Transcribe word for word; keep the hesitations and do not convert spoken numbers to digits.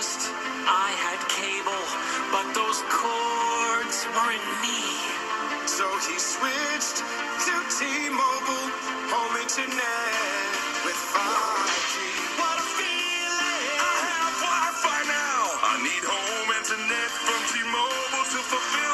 first, I had cable, but those cords weren't me. So he switched to T-Mobile home internet with five G. What a feeling! I have Wi-Fi now. I need home internet from T-Mobile to fulfill